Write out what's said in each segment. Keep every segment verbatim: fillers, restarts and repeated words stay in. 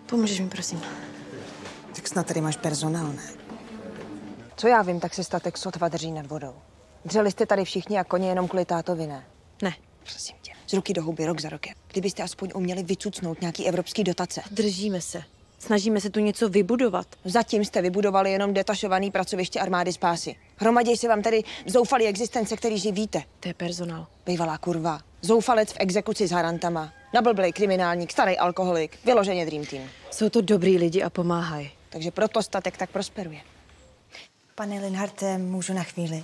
Pomůžeš mi, prosím. Tak snad tady máš personál, ne? Co já vím, tak se statek sotva drží nad vodou. Dřeli jste tady všichni a koně jenom kvůli tátovi, ne? Ne. Prosím tě. Z ruky do huby, rok za rokem. Kdybyste aspoň uměli vycucnout nějaký evropský dotace. Držíme se. Snažíme se tu něco vybudovat. Zatím jste vybudovali jenom detašovaný pracoviště armády spásy. Hromaděj se vám tady zoufalý existence, který živíte. To je personál. Bývalá kurva. Zoufalec v exekuci s harantama. Nablblej kriminálník, starý alkoholik. Vyloženě dream team. Jsou to dobrý lidi a pomáhají. Takže proto statek tak prosperuje. Pane Linharte, můžu na chvíli?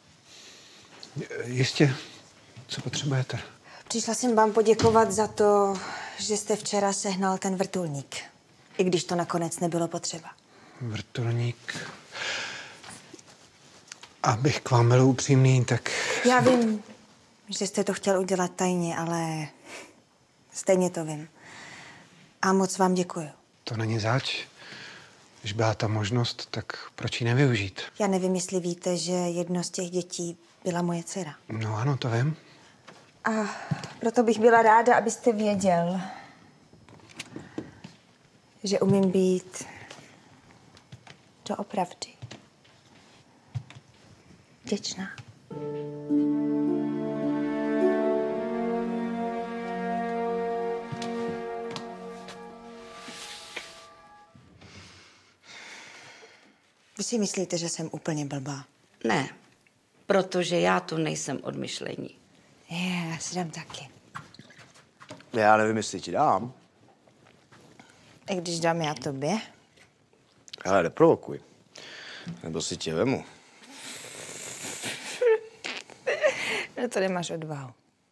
Jistě. Co potřebujete? Přišla jsem vám poděkovat za to, že jste včera sehnal ten vrtulník. I když to nakonec nebylo potřeba. Vrtulník. Abych k vám byl upřímný, tak... Já vím, že jste to chtěl udělat tajně, ale stejně to vím. A moc vám děkuju. To není zač. Když byla ta možnost, tak proč ji nevyužít? Já nevím, jestli víte, že jedno z těch dětí byla moje dcera. No ano, to vím. A proto bych byla ráda, abyste věděl, že umím být doopravdy vděčná. Vy si myslíte, že jsem úplně blbá? Ne, protože já tu nejsem od myšlení. Je, já si dám taky. Já nevím, jestli ti dám. I když dám já tobě? Ale neprovokuj. Nebo si tě vemu. No to nemáš odvahu.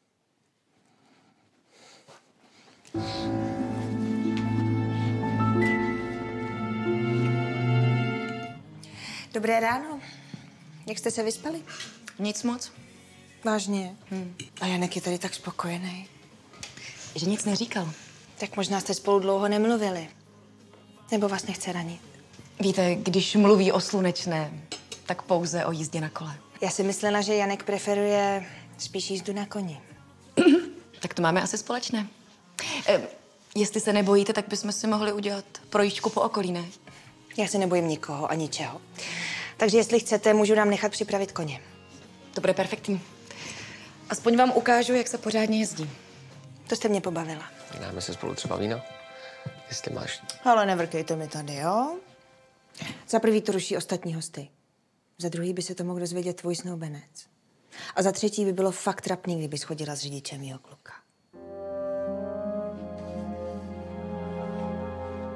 Dobré ráno. Jak jste se vyspali? Nic moc. Vážně? Hmm. A Janek je tady tak spokojený. Že nic neříkal. Tak možná jste spolu dlouho nemluvili. Nebo vás nechce ranit. Víte, když mluví o slunečné, tak pouze o jízdě na kole. Já si myslela, že Janek preferuje spíš jízdu na koni. Tak to máme asi společné. E, jestli se nebojíte, tak bychom si mohli udělat projížďku po okolí, ne? Já se nebojím nikoho a ničeho. Takže jestli chcete, můžu nám nechat připravit koně. To bude perfektní. Aspoň vám ukážu, jak se pořádně jezdí. To jste mě pobavila. Dáme si spolu třeba víno, jestli máš. Ale nevrkejte mi tady, jo? Za prvý to ruší ostatní hosty. Za druhý by se to mohl dozvědět tvůj snoubenec. A za třetí by bylo fakt trapný, kdyby schodila s řidičem mýho kluka.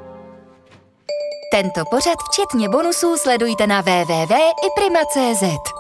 Tento pořad včetně bonusů sledujte na w w w tečka i prima tečka cé zet.